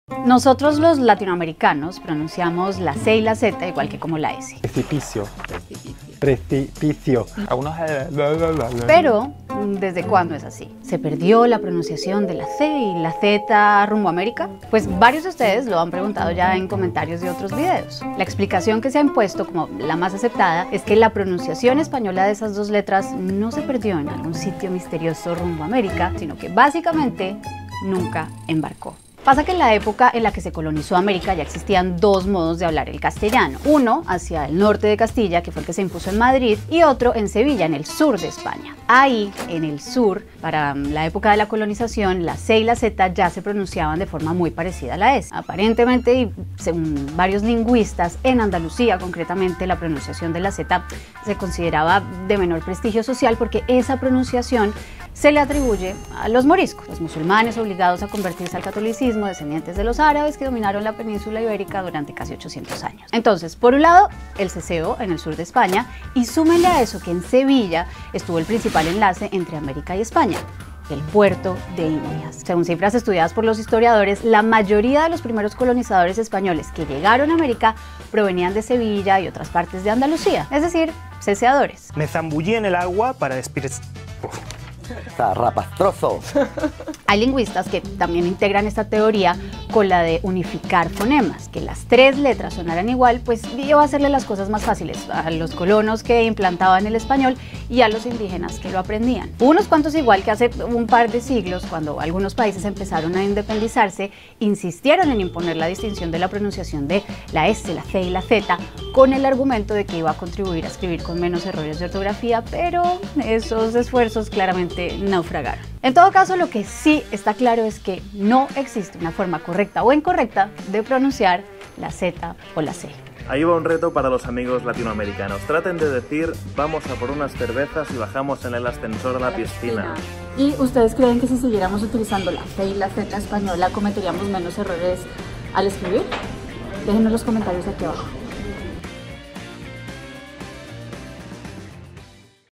Nosotros los latinoamericanos pronunciamos la C y la Z igual que como la S. Precipicio. Precipicio. Algunos... Pero, ¿desde cuándo es así? ¿Se perdió la pronunciación de la C y la Z rumbo a América? Pues varios de ustedes lo han preguntado ya en comentarios de otros videos. La explicación que se ha impuesto como la más aceptada es que la pronunciación española de esas dos letras no se perdió en algún sitio misterioso rumbo a América, sino que básicamente nunca embarcó. Pasa que en la época en la que se colonizó América ya existían dos modos de hablar el castellano. Uno hacia el norte de Castilla, que fue el que se impuso en Madrid, y otro en Sevilla, en el sur de España. Ahí, en el sur, para la época de la colonización, la C y la Z ya se pronunciaban de forma muy parecida a la S. Aparentemente, y según varios lingüistas, en Andalucía concretamente, la pronunciación de la Z se consideraba de menor prestigio social porque esa pronunciación se le atribuye a los moriscos, los musulmanes obligados a convertirse al catolicismo, descendientes de los árabes que dominaron la península ibérica durante casi 800 años. Entonces, por un lado, el ceseo en el sur de España, y súmenle a eso que en Sevilla estuvo el principal enlace entre América y España, el puerto de Indias. Según cifras estudiadas por los historiadores, la mayoría de los primeros colonizadores españoles que llegaron a América provenían de Sevilla y otras partes de Andalucía, es decir, ceceadores. Me zambullí en el agua para Zarrapastroso. Hay lingüistas que también integran esta teoría con la de unificar fonemas, que las tres letras sonaran igual, pues iba a hacerle las cosas más fáciles a los colonos que implantaban el español y a los indígenas que lo aprendían. Unos cuantos, igual que hace un par de siglos, cuando algunos países empezaron a independizarse, insistieron en imponer la distinción de la pronunciación de la S, la C y la Z, con el argumento de que iba a contribuir a escribir con menos errores de ortografía, pero esos esfuerzos claramente naufragaron. En todo caso, lo que sí está claro es que no existe una forma correcta o incorrecta de pronunciar la Z o la C. Ahí va un reto para los amigos latinoamericanos. Traten de decir, vamos a por unas cervezas y bajamos en el ascensor a la piscina. ¿Y ustedes creen que si siguiéramos utilizando la C y la Z española cometeríamos menos errores al escribir? Déjenme en los comentarios aquí abajo.